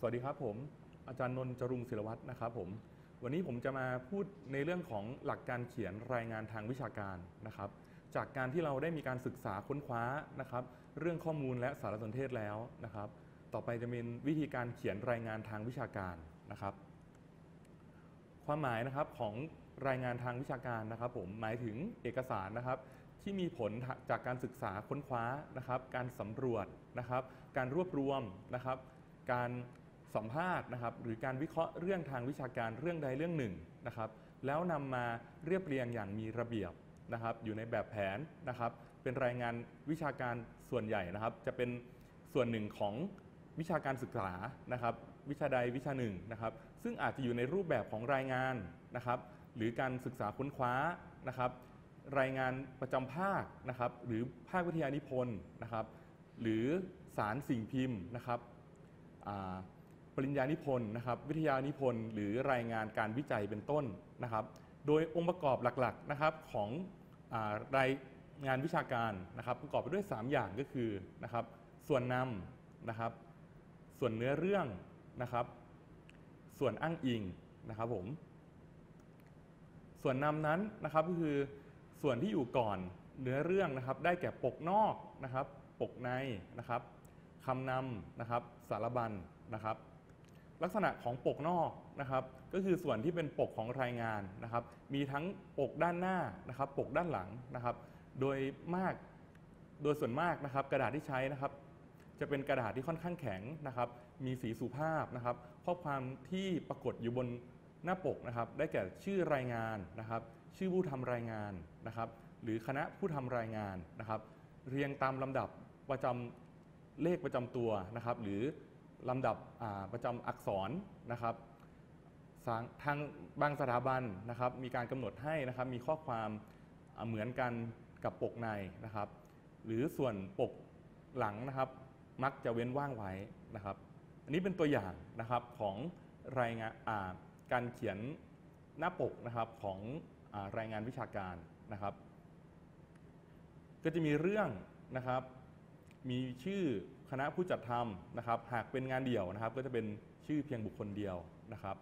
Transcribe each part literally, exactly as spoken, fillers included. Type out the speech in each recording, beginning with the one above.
วัสดีครับผมอาจารย์นนท์จรุงศิลวัฒน์นะครับผมวันนี้ผมจะมาพูดในเรื่องของหลักการเขียนรายงานทางวิชาการนะครับจากการที่เราได้มีการศึกษาค้นคว้านะครับเรื่องข้อมูลและสารสนเทศแล้วนะครับต่อไปจะเป็นวิธีการเขียนรายงานทางวิชาการนะครับความหมายนะครับของรายงานทางวิชาการนะครับผมหมายถึงเอกสารนะครับที่มีผลจากการศึกษาค้นคว้านะครับการสำรวจนะครับการรวบรวมนะครับการสัมภาษณ์นะครับหรือการวิเคราะห์เรื่องทางวิชาการเรื่องใดเรื่องหนึ่งนะครับแล้วนำมาเรียบเรียงอย่างมีระเบียบนะครับอยู่ในแบบแผนนะครับเป็นรายงานวิชาการส่วนใหญ่นะครับจะเป็นส่วนหนึ่งของวิชาการศึกษานะครับวิชาใดวิชาหนึ่งนะครับซึ่งอาจจะอยู่ในรูปแบบของรายงานนะครับหรือการศึกษาค้นคว้านะครับรายงานประจำภาคนะครับหรือภาควิทยานิพนธ์นะครับหรือสารสิ่งพิมพ์นะครับปริญญานิพนธ์นะครับวิทยานิพนธ์หรือรายงานการวิจัยเป็นต้นนะครับโดยองค์ประกอบหลักๆนะครับของรายงานวิชาการนะครับประกอบไปด้วยสามอย่างก็คือนะครับส่วนนำนะครับส่วนเนื้อเรื่องนะครับส่วนอ้างอิงนะครับผมส่วนนำนั้นนะครับก็คือส่วนที่อยู่ก่อนเนื้อเรื่องนะครับได้แก่ปกนอกนะครับปกในนะครับคำนำนะครับสารบัญนะครับลักษณะของปกนอกนะครับก็คือส่วนที่เป็นปกของรายงานนะครับมีทั้งปกด้านหน้านะครับปกด้านหลังนะครับโดยมากโดยส่วนมากนะครับกระดาษที่ใช้นะครับจะเป็นกระดาษที่ค่อนข้างแข็งนะครับมีสีสุภาพนะครับข้อความที่ปรากฏอยู่บนหน้าปกนะครับได้แก่ชื่อรายงานนะครับชื่อผู้ทำรายงานนะครับหรือคณะผู้ทำรายงานนะครับเรียงตามลำดับประจำเลขประจำตัวนะครับหรือลำดับประจำอักษรนะครับทางบางสถาบันนะครับมีการกำหนดให้นะครับมีข้อความเหมือนกันกับปกในนะครับหรือส่วนปกหลังนะครับมักจะเว้นว่างไว้นะครับอันนี้เป็นตัวอย่างนะครับของรายงานการเขียนหน้าปกนะครับของรายงานวิชาการนะครับก็จะมีเรื่องนะครับมีชื่อคณะผู้จัดทำนะครับหากเป็นงานเดี่ยวนะครับก็จะเป็นชื่อเพียงบุคคลเดียวนะครับ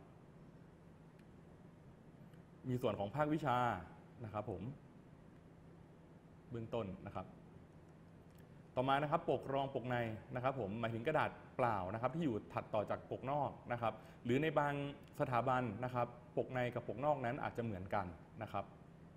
มีส่วนของภาควิชานะครับผมเบื้องต้นนะครับต่อมานะครับปกรองปกในนะครับผมหมายถึงกระดาษเปล่านะครับที่อยู่ถัดต่อจากปกนอกนะครับหรือในบางสถาบันนะครับปกในกับปกนอกนั้นอาจจะเหมือนกันนะครับ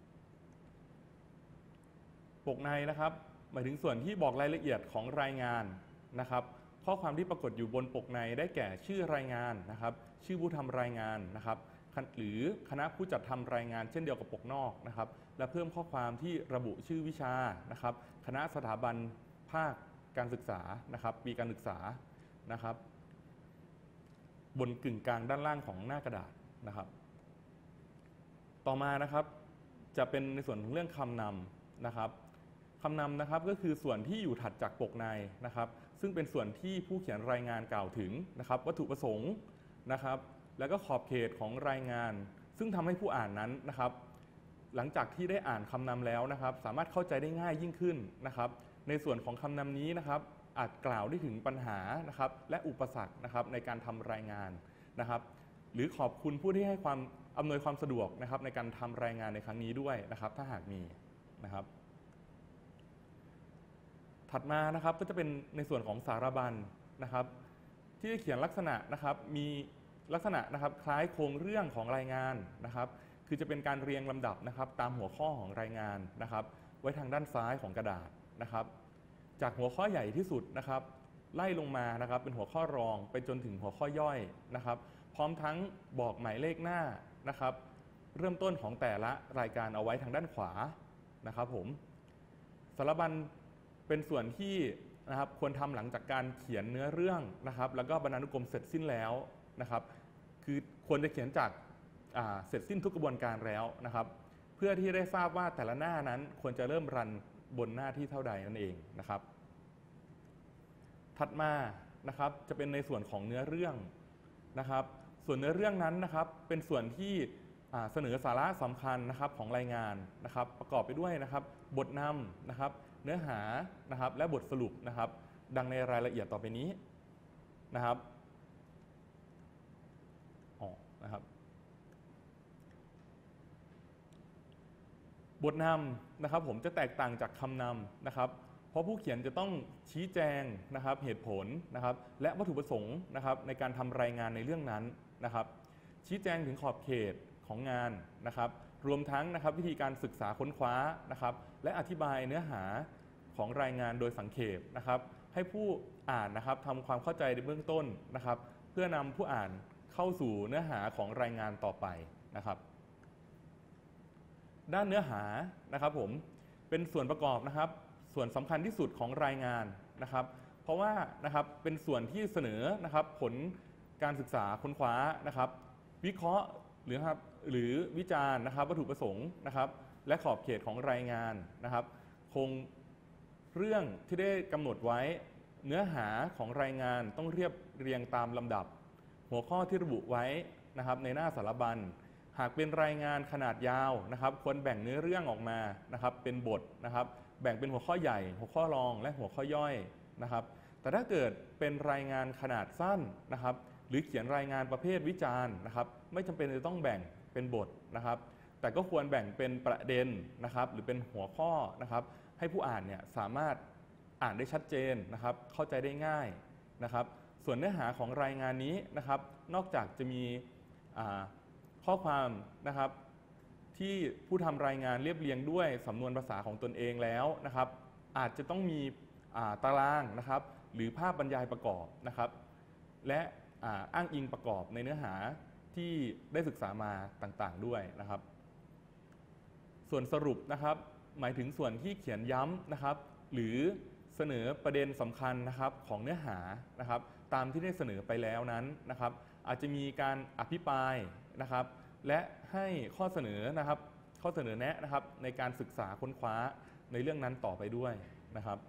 ปกในนะครับหมายถึงส่วนที่บอกรายละเอียดของรายงานนะครับข้อความที่ปรากฏอยู่บนปกในได้แก่ชื่อรายงานนะครับชื่อผู้ทำรายงานนะครับหรือคณะผู้จัดทำรายงานเช่นเดียวกับปกนอกนะครับและเพิ่มข้อความที่ระบุชื่อวิชานะครับคณะสถาบันภาคการศึกษานะครับปีการศึกษานะครับบนกึ่งกลางด้านล่างของหน้ากระดาษนะครับต่อมานะครับจะเป็นในส่วนของเรื่องคำนำนะครับคำนำนะครับก็คือส่วนที่อยู่ถัดจากปกในนะครับซึ่งเป็นส่วนที่ผู้เขียนรายงานกล่าวถึงนะครับวัตถุประสงค์นะครับแล้วก็ขอบเขตของรายงานซึ่งทำให้ผู้อ่านนั้นนะครับหลังจากที่ได้อ่านคำนำแล้วนะครับสามารถเข้าใจได้ง่ายยิ่งขึ้นนะครับในส่วนของคำนำนี้นะครับอาจกล่าวได้ถึงปัญหานะครับและอุปสรรคนะครับในการทำรายงานนะครับหรือขอบคุณผู้ที่ให้ความอำนวยความสะดวกนะครับในการทำรายงานในครั้งนี้ด้วยนะครับถ้าหากมีนะครับถัดมานะครับก็จะเป็นในส่วนของสารบัญนะครับที่จะเขียนลักษณะนะครับมีลักษณะนะครับคล้ายโครงเรื่องของรายงานนะครับคือจะเป็นการเรียงลำดับนะครับตามหัวข้อของรายงานนะครับไว้ทางด้านซ้ายของกระดาษนะครับจากหัวข้อใหญ่ที่สุดนะครับไล่ลงมานะครับเป็นหัวข้อรองไปจนถึงหัวข้อย่อยนะครับพร้อมทั้งบอกหมายเลขหน้านะครับเริ่มต้นของแต่ละรายการเอาไว้ทางด้านขวานะครับผมสารบัญเป็นส่วนที่นะครับควรทำหลังจากการเขียนเนื้อเรื่องนะครับแล้วก็บรรณานุกรมเสร็จสิ้นแล้วนะครับคือควรจะเขียนจากเสร็จสิ้นทุกกระบวนการแล้วนะครับเพื่อที่ได้ทราบว่าแต่ละหน้านั้นควรจะเริ่มรันบนหน้าที่เท่าใดนั่นเองนะครับถัดมานะครับจะเป็นในส่วนของเนื้อเรื่องนะครับส่วนเนื้อเรื่องนั้นนะครับเป็นส่วนที่เสนอสาระสำคัญนะครับของรายงานนะครับประกอบไปด้วยนะครับบทนำนะครับเนื้อหานะครับและบทสรุปนะครับดังในรายละเอียดต่อไปนี้นะครับบทนำนะครับผมจะแตกต่างจากคำนำนะครับเพราะผู้เขียนจะต้องชี้แจงนะครับเหตุผลนะครับและวัตถุประสงค์นะครับในการทำรายงานในเรื่องนั้นนะครับชี้แจงถึงขอบเขตของงานนะครับรวมทั้งนะครับวิธีการศึกษาค้นคว้านะครับและอธิบายเนื้อหาของรายงานโดยสังเขปนะครับให้ผู้อ่านนะครับทำความเข้าใจในเบื้องต้นนะครับเพื่อนำผู้อ่านเข้าสู่เนื้อหาของรายงานต่อไปนะครับด้านเนื้อหานะครับผมเป็นส่วนประกอบนะครับส่วนสำคัญที่สุดของรายงานนะครับเพราะว่านะครับเป็นส่วนที่เสนอนะครับผลการศึกษาค้นคว้านะครับวิเคราะห์หรือครับหรือวิจารณ์นะครับวัตถุประสงค์นะครับและขอบเขตของรายงานนะครับคงเรื่องที่ได้กำหนดไว้เนื้อหาของรายงานต้องเรียบเรียงตามลำดับหัวข้อที่ระบุไว้นะครับในหน้าสารบัญหากเป็นรายงานขนาดยาวนะครับควรแบ่งเนื้อเรื่องออกมานะครับเป็นบทนะครับแบ่งเป็นหัวข้อใหญ่หัวข้อรองและหัวข้อย่อยนะครับแต่ถ้าเกิดเป็นรายงานขนาดสั้นนะครับหรือเขียนรายงานประเภทวิจารณ์นะครับไม่จำเป็นจะต้องแบ่งเป็นบทนะครับแต่ก็ควรแบ่งเป็นประเด็นนะครับหรือเป็นหัวข้อนะครับให้ผู้อ่านเนี่ยสามารถอ่านได้ชัดเจนนะครับเข้าใจได้ง่ายนะครับส่วนเนื้อหาของรายงานนี้นะครับนอกจากจะมีข้อความนะครับที่ผู้ทำรายงานเรียบเรียงด้วยสำนวนภาษาของตนเองแล้วนะครับอาจจะต้องมีตารางนะครับหรือภาพบรรยายประกอบนะครับและอ้างอิงประกอบในเนื้อหาที่ได้ศึกษามาต่างๆด้วยนะครับส่วนสรุปนะครับหมายถึงส่วนที่เขียนย้ำนะครับหรือเสนอประเด็นสำคัญนะครับของเนื้อหานะครับตามที่ได้เสนอไปแล้วนั้นนะครับอาจจะมีการอภิปรายนะครับและให้ข้อเสนอนะครับข้อเสนอแนะนะครับในการศึกษาค้นคว้าในเรื่องนั้นต่อไปด้วยนะครับ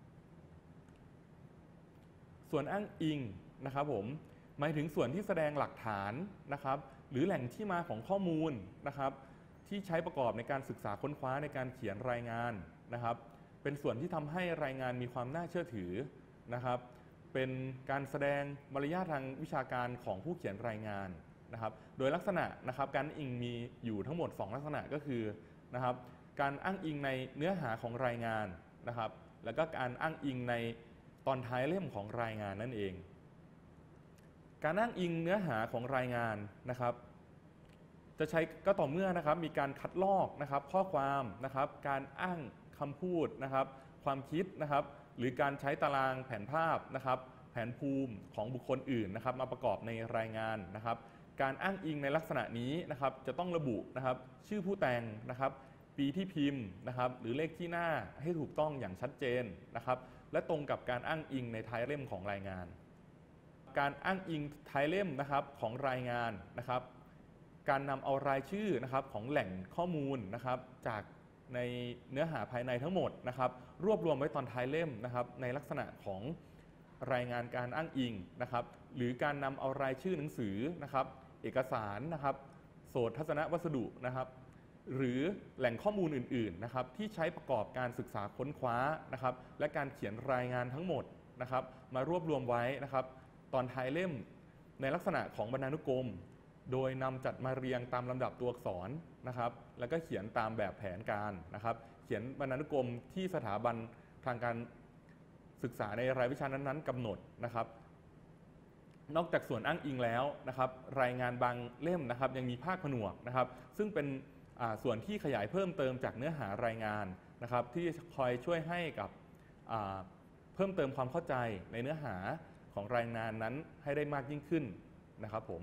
ส่วนอ้างอิงนะครับผมหมายถึงส่วนที่แสดงหลักฐานนะครับหรือแหล่งที่มาของข้อมูลนะครับที่ใช้ประกอบในการศึกษาค้นคว้าในการเขียนรายงานนะครับเป็นส่วนที่ทำให้รายงานมีความน่าเชื่อถือนะครับเป็นการแสดงมารยาททางวิชาการของผู้เขียนรายงานนะครับโดยลักษณะนะครับการอิงมีอยู่ทั้งหมดสองลักษณะก็คือนะครับการอ้างอิงในเนื้อหาของรายงานนะครับแล้วก็การอ้างอิงในตอนท้ายเล่มของรายงานนั่นเองการอ้างอิงเนื้อหาของรายงานนะครับจะใช้ก็ต่อเมื่อนะครับมีการคัดลอกนะครับข้อความนะครับการอ้างคำพูดนะครับความคิดนะครับหรือการใช้ตารางแผนภาพนะครับแผนภูมิของบุคคลอื่นนะครับมาประกอบในรายงานนะครับการอ้างอิงในลักษณะนี้นะครับจะต้องระบุนะครับชื่อผู้แต่งนะครับปีที่พิมพ์นะครับหรือเลขที่หน้าให้ถูกต้องอย่างชัดเจนนะครับและตรงกับการอ้างอิงในท้ายเล่มของรายงานการอ้างอิงท้ายเล่มนะครับของรายงานนะครับการนำเอารายชื่อนะครับของแหล่งข้อมูลนะครับจากในเนื้อหาภายในทั้งหมดนะครับรวบรวมไว้ตอนท้ายเล่มนะครับในลักษณะของรายงานการอ้างอิงนะครับหรือการนำเอารายชื่อหนังสือนะครับเอกสารนะครับโสตทัศนวัสดุนะครับหรือแหล่งข้อมูลอื่นๆนะครับที่ใช้ประกอบการศึกษาค้นคว้านะครับและการเขียนรายงานทั้งหมดนะครับมารวบรวมไว้นะครับตอนท้ายเล่มในลักษณะของบรรณานุกรมโดยนำจัดมาเรียงตามลำดับตัวอักษรนะครับแล้วก็เขียนตามแบบแผนการนะครับเขียนบรรณานุกรมที่สถาบันทางการศึกษาในรายวิชานั้นๆกำหนดนะครับนอกจากส่วนอ้างอิงแล้วนะครับรายงานบางเล่มนะครับยังมีภาคผนวกนะครับซึ่งเป็นส่วนที่ขยายเพิ่มเติมจากเนื้อหารายงานนะครับที่คอยช่วยให้กับเพิ่มเติมความเข้าใจในเนื้อหาของรายงานนั้นให้ได้มากยิ่งขึ้นนะครับผม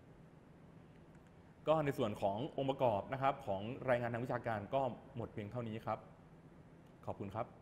ก็ในส่วนขององค์ประกอบนะครับของรายงานทางวิชาการก็หมดเพียงเท่านี้ครับขอบคุณครับ